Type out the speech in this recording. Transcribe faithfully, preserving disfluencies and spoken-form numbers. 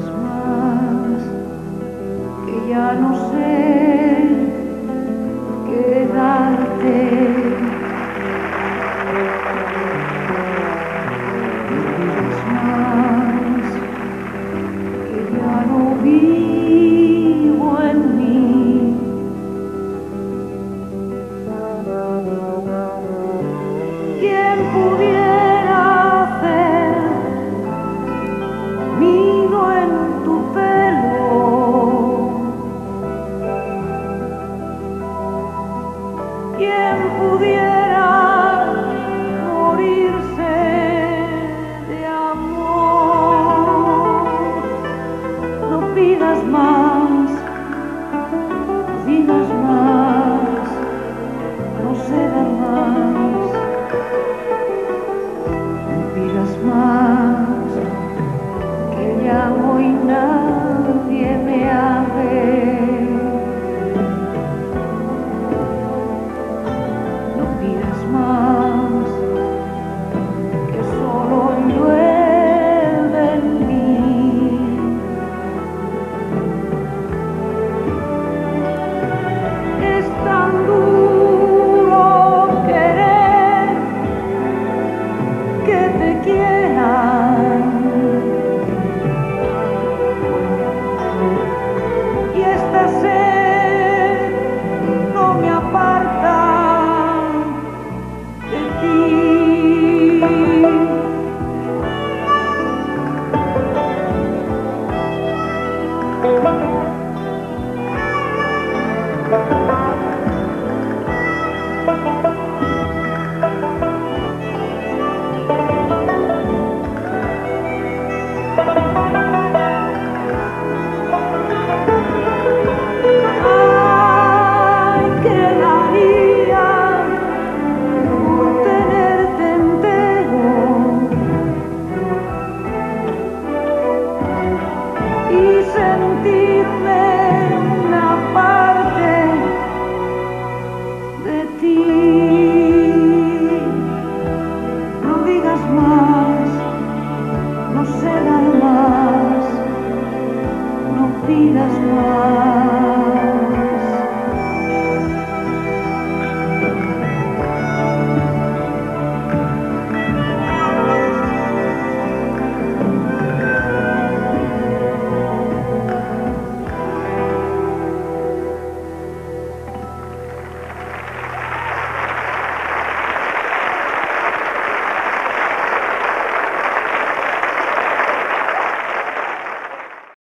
más, que ya no sé qué darte. Me pidas más, que ya no vivo en mí. ¿Quién pudiera hacer nido en tu pelo? ¿Quién pudiera morirse de amor? No pidas más, no digas más, no sé dar más. No pidas más, que ya hoy nadie me ame. No pidas más, que solo llueve en mí. Es tan duro querer que te quieran, y esta sed no me aparta de ti. Ay, qué daría por tenerte entero y sentir